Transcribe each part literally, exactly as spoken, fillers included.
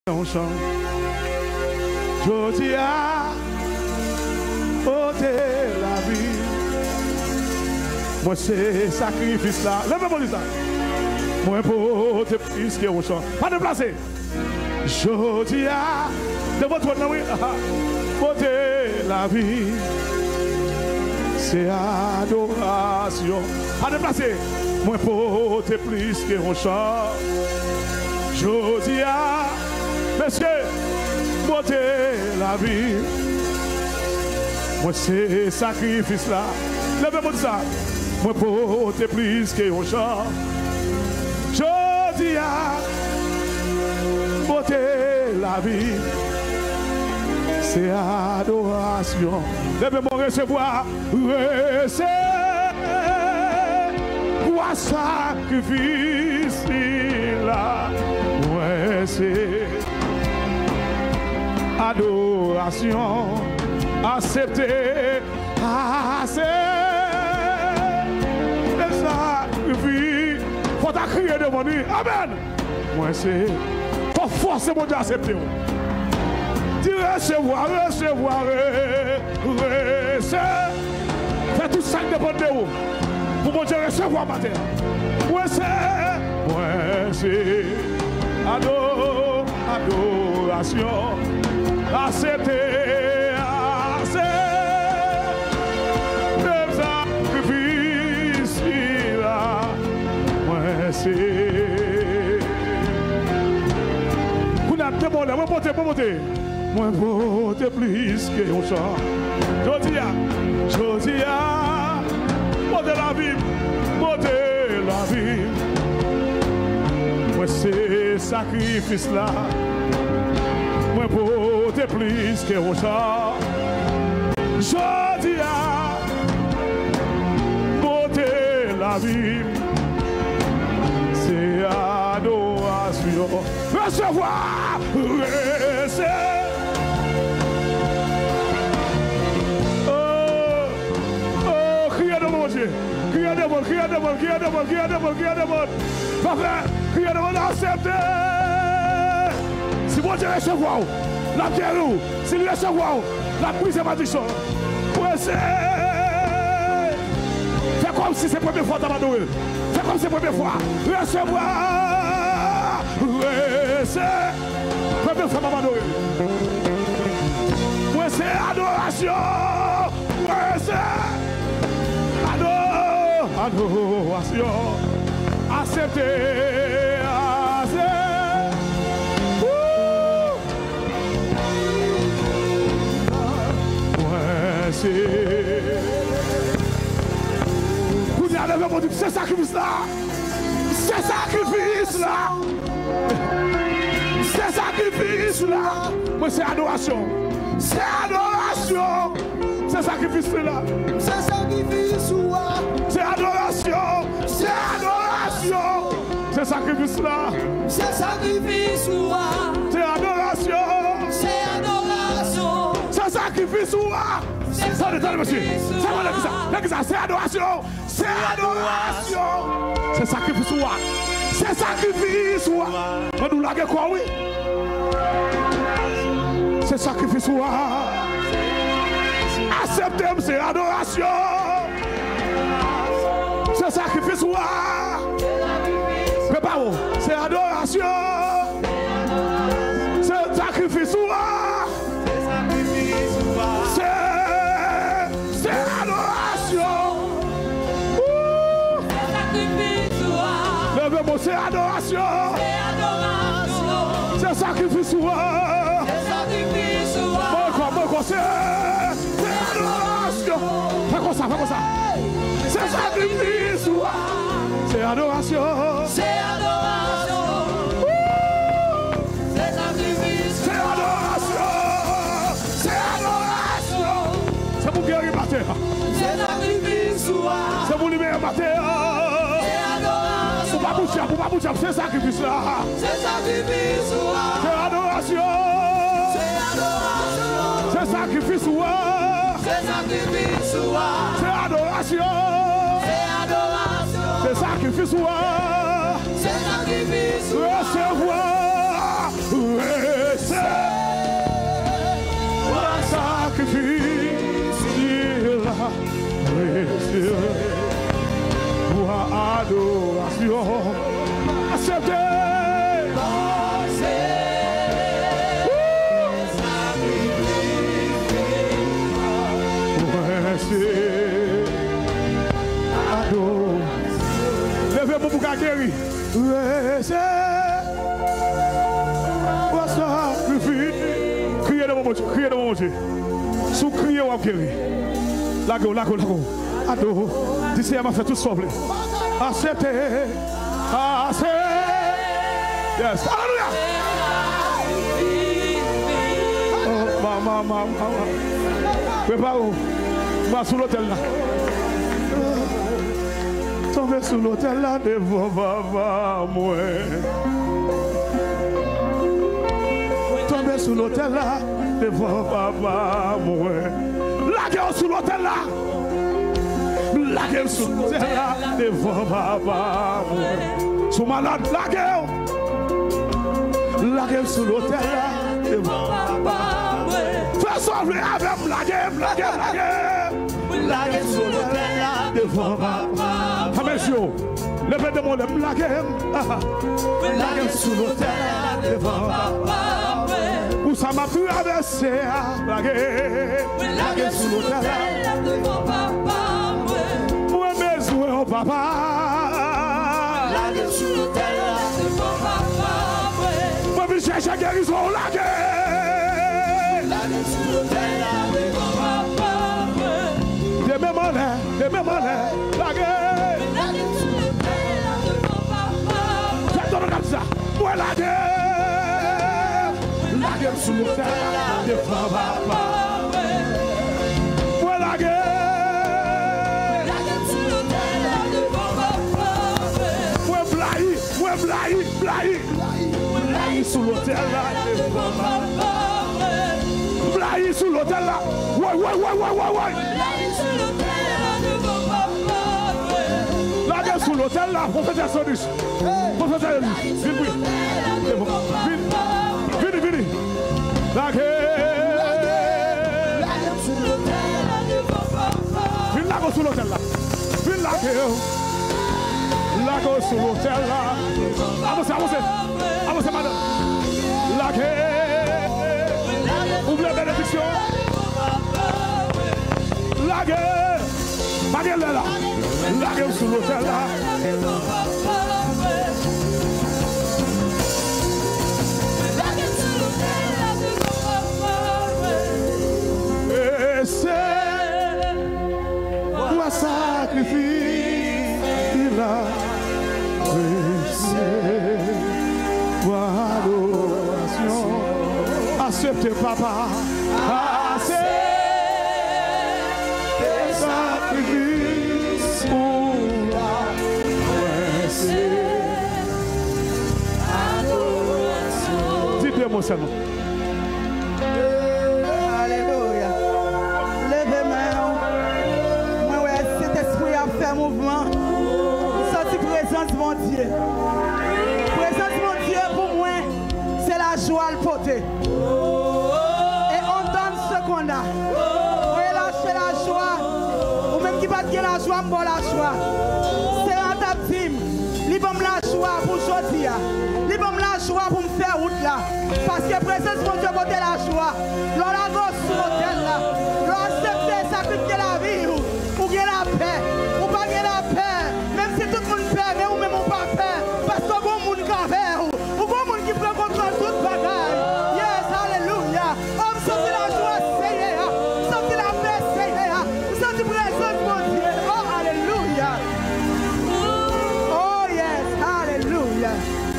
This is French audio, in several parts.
On chante. Je dis à ôter la vie. Moi c'est sacrifice là. Lève-moi ça. Moi pour te plus que on chante. Pas de placer. Je dis à de votre nom oui. Ôter la vie. C'est adoration. Pas de placer. Moi pour te plus que on chante. Je dis à monsieur, monter la vie. Moi c'est sacrifice là. Lève-moi ça. Moi pour te plus que on chante. Je dis à monter la vie. C'est adoration. Lève-moi recevoir. Recevoir sacrifice là. Ouais, c'est adoration, accepter, accepter le sacrifice. Faut ta crier devant lui. Amen. Moi, c'est pour forcer mon Dieu à accepter. Dis recevoir, recevoir, recevoir. Fais tout ça qui dépend de vous. Pour mon Dieu recevoir ma terre. Moi, c'est, moi, c'est. Ador, adoration, accepter, accepter le sacrifice là, moi c'est. Vous n'avez pas de moi porter, pas porter, moi porter plus que on chante. Je dis à, je dis à, porter la vie, porter la vie. Moi c'est sacrifice là. Moi pour te plus que on chante. Je dis à monter la vie. C'est adoration. Recevoir, recevoir. Oh, oh, criez de mon Dieu. Criez de mon, criez de mon, criez de mon, criez de mon, criez de mon. Parfait. Criez de mon, acceptez. Si vous voulez recevoir, la pierre, si vous voulez recevoir, la prise est malédiction. Ouais, fais comme si c'est la première fois que tu vas donner. Fais comme si c'est la première fois. Recevoir. Recevoir. Première fois que tu vas donner. Ouais, c'est adoration. Ouais, c'est adoration. Acceptez. Vous y allez mon Dieu, c'est sacrifice là. C'est sacrifice là. C'est sacrifice là. Moi c'est adoration. C'est adoration. C'est sacrifice là. C'est sacrifice là. C'est adoration. C'est adoration. C'est sacrifice là. C'est sacrifice là. C'est adoration. C'est adoration. C'est sacrifice là. Attendez, monsieur. C'est quoi l'église? C'est adoration. C'est adoration. C'est sacrifice. C'est sacrifice. On nous l'a quoi, oui? C'est sacrifice. Acceptez-moi, c'est adoration. C'est sacrifice. Préparez-vous. C'est adoration. C'est sacrifice. C'est adoration. C'est adoration. C'est sacrifice. C'est sacrifice. Bon, quoi, c'est adoration. Fais comme ça, fais comme ça. C'est sacrifice. C'est adoration. C'est adoration. C'est sacrifice. C'est adoration. C'est adoration. C'est pour guérir ma terre. C'est sacrifice. C'est pour libérer ma terre. Pour pas bouger, c'est sacrifice là. C'est sacrifice là. C'est adoration. C'est adoration. C'est sacrifice là. C'est sacrifice là. C'est adoration. C'est adoration. C'est sacrifice là. C'est sacrifice. Recevoir. guéri. Criez devant mon Dieu, criez devant mon Dieu. Sous criez ou guéri. Lago, lago, lago. Ado, d'ici elle m'a fait tout sauver. Acceptez, acceptez. Yes, alléluia. Oh, maman, maman, maman. Prépare-vous. Va sous l'hôtel là. Tombez sous l'hôtel là devant papa, moi. Tombez sous l'hôtel là devant papa, moi. Laguez sous l'hôtel là. Laguez sous l'hôtel là devant papa, moi. Sous malade, laguez. Laguez sous l'hôtel là devant papa, moi. Fais sauver avec laguez, laguez, laguez. Laguez sous l'hôtel là devant papa. Fameux, levez de mon lèvre, laguez. Laguez sous l'hôtel là devant papa. Où ça m'a pu abaisser, laguez. Laguez sous l'hôtel là devant papa. Moi, mes soins, papa. Laguez sous l'hôtel là devant papa. Moi, je cherche à guérison, laguez. Laguez sous l'hôtel là devant papa. Des mêmes en l'air, des mêmes en l'air, laguez. Laguez sous l'hôtel là devant papa. Faites-le comme ça. Moi, laguez. Laguez sous l'hôtel là devant papa. Moi, laguez. Laguez sous l'hôtel là devant papa. Moi, blahi, moi, blahi, blahi. Blahi sous l'hôtel là devant papa. Blahi sous l'hôtel là. Ouais, ouais, ouais, ouais, ouais, ouais. Blahi sous l'hôtel là devant papa. Laguez sous l'hôtel là, professeur Sodus. Professeur Sodus. Vite, vite. Vite, vite, vite. Laguez. Laguez sous l'hôtel là devant papa. Vite, laguez sous l'hôtel là. Vite, laguez. Laguez sous l'hôtel là. Avancez, avancez. Avancez, madame. Laguez. Ouvrez la bénédiction. Laguez. Laguez là. Laguez sous l'hôtel là. Laguez sous l'hôtel là devant papa. Et c'est toi sacrifice il a reçu. Adoration. Acceptez papa. Acceptez sacrifice pour la reçu. Adoration. Dites-moi seulement. Alléluia. Levez-moi. Moi, ouais, cet esprit a fait mouvement. Senti présence, mon Dieu. Présence, mon Dieu, pour moi, c'est la joie le porter. Et on donne ce qu'on a. On est lâché la joie. Ou même qui va dire la joie, moi la joie. C'est un tapim. Libre la joie pour aujourd'hui. Libre la joie pour me faire route là. Parce que présence, mon Dieu, porter la joie. L'on la gosse sur l'hôtel là. L'on accepte sacrifier la vie. Ou bien la paix. Ou pas bien la paix. Même si tout le monde paie, mais ou même on pas paix. Parce que bon monde qui fait. Ou bon monde qui prend contrôle de toute bagaille. Yes, alléluia. Homme, sorti la joie, c'est sorti la paix, c'est sorti présence, mon Dieu. Oh, alléluia. Oh, yes, alléluia.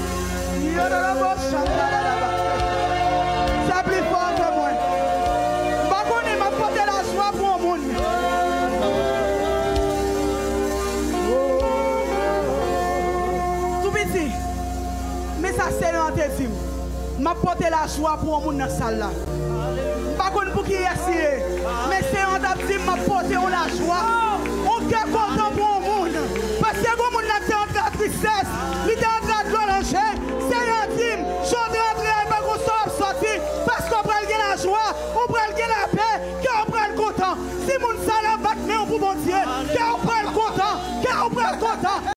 C'est plus fort que moi. Je vais m'apporter la joie pour le monde. Tout petit. Mais ça, c'est l'antésime. M'apporter la joie pour le monde dans la salle là. Pas pour qui est mais c'est un d'abdim m'apporter la joie. On est content pour le monde. Parce que le monde est en train de tristesse, il est en train de prolonger. C'est intime. Je suis en train de sortir parce qu'on prend la joie, on prend la paix, qu'on prend le content. Si mon salaire va tenir pour mon Dieu, qu'on prend le content, qu'on prend le content.